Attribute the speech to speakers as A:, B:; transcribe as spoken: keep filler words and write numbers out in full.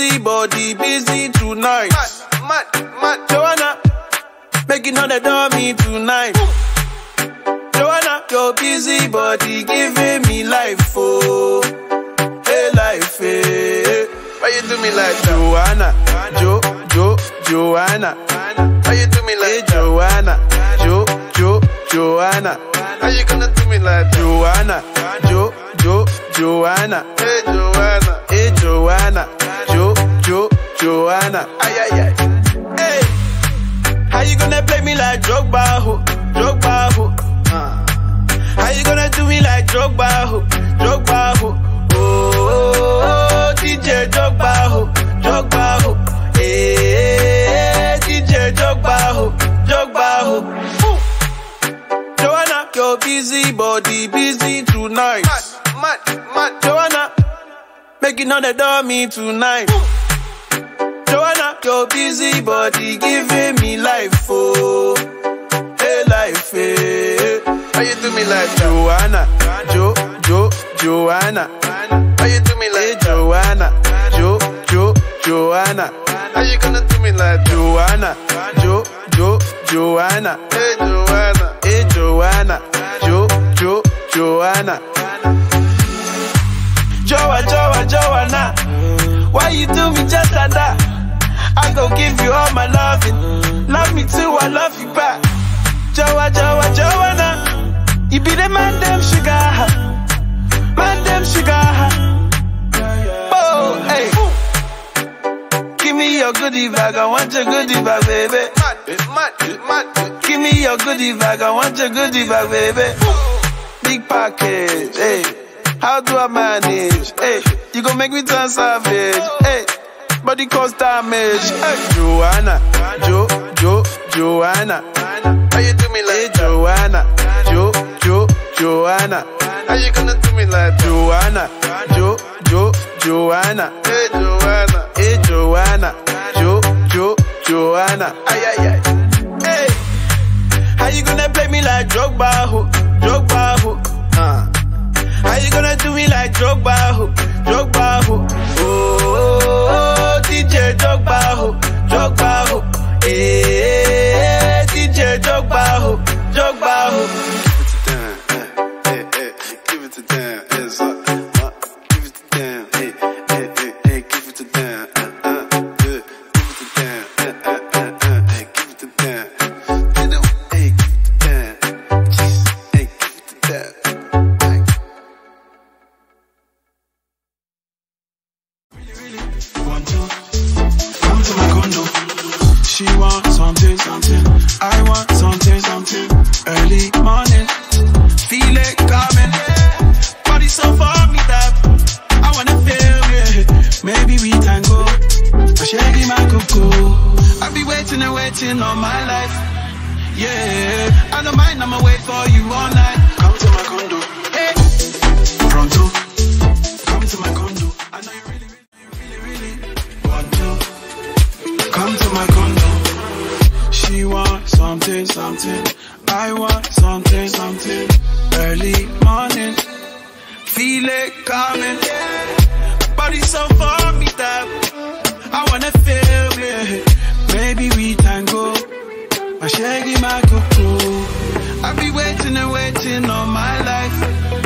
A: busy body, busy tonight. Mad, mad, mad. Joanna, making all the dummy tonight. Joanna, your busy body giving me life, oh, hey life, hey. Why you do me like that? Joanna, Jo, Jo, Joanna. Why you do me like hey, Joanna, Jo, Jo, Joanna. How you gonna do me like that? Joanna, Jo, Jo, Joanna. Hey Joanna, hey Joanna, Jo, Jo, Joanna. Ay ay ay. Hey, how you gonna play me like Drogba, ho, Drogba, ho? Uh. How you gonna do me like Drogba, ho, Drogba, ho? Oh, oh, oh, Didier Drogba, ho, Drogba, ho. Hey, Didier Drogba, ho, Drogba, ho. Joanna, your busy body, busy tonight. Mad, mad, mad. Joanna, making all the dummy tonight. Joanna, your busy body giving me life, oh, hey life, hey. How you do me like Joanna, Jo, Jo, Joanna? How you do me like hey, Joanna, Jo, Jo, Joanna? How you gonna do me like Joanna, Jo, Jo, Joanna? Hey Joanna, hey Joanna, Jo, Jo, Joanna. Joa, Joa, Joanna, why you do me just like that? I gon' give you all my loving. Love me too, I love you back. Joa, Joa, Joanna, you be the man, damn sugar. Man, damn sugar. Oh, hey. Give me your goodie bag, I want your goodie bag, baby. Mad, mad, mad. Give me your goodie bag, I want your goodie bag, baby. Big package, hey. How do I manage? Hey, you gon' make me turn savage. Hey, body cause damage. Hey, Joanna, Jo, Jo, Joanna. How you do me like hey, Joanna, Jo, Jo, Joanna. How you gonna do me like Joanna, Jo, Jo, Joanna? Hey, Joanna, hey, Joanna, Jo, Jo, Joanna. Ay, ay, ay. Hey, how you gonna play me like Drogba, ho, Drogba, ho? Uh. How you gonna do me like Drogba, ho, Drogba, ho? Oh, oh, oh, Didier Drogba, ho, Drogba, ho. Hey, Didier Drogba, ho, Drogba, ho. Give it to them, hey, hey, hey, give it to them, hands up, uh, give it to them, hey, hey, hey, hey, give it to them, uh, uh, good, give it to them, uh, uh, uh, uh, hey, give it to them, you know, hey, give it to them, jeez, hey, give it to them.
B: She wants something, something. I want something, something. Early morning, feel it coming. Body so for me that I wanna feel it. Maybe we can go. I share my cocoa. I've been waiting and waiting all my life. Yeah, I don't mind. I'ma wait for you all night. Come to my condo. Hey, pronto. Come to my condo. I know you really, really, really, really want to. Come to my condo. She wants something, something. I want something, something. Early morning, feel it coming. Body so for me that I wanna feel it. Maybe we can go. I shaggy my cocoa. I've been waiting and waiting all my life.